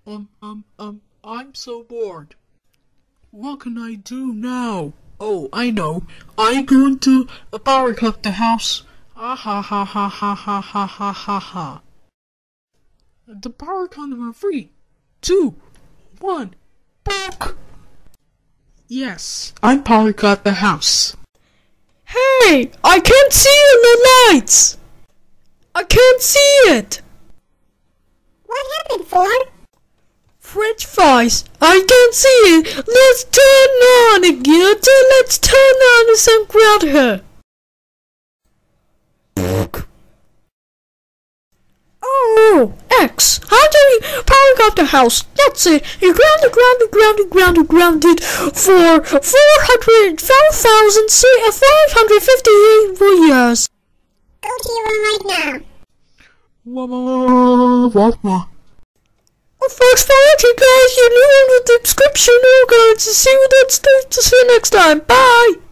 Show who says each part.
Speaker 1: I'm so bored. What can I do now? Oh, I know. I'm going to Powercut the house. Ah ha ha ha ha ha ha ha ha ha. The Powercut number 3, 2, 1, back! Yes, I'm Powercut the house.
Speaker 2: Hey, I can't see in the lights! I can't see it!
Speaker 3: What happened, Ford?
Speaker 2: French fries, I can't see it! Let's turn on again, let's turn on some ground here! Oh, X! How do you power up the house? That's it! You grounded for 404,558 years!
Speaker 3: Go to your room right now!
Speaker 2: Well, thanks for watching, guys. You know in the description. We're going to see you next time. Bye!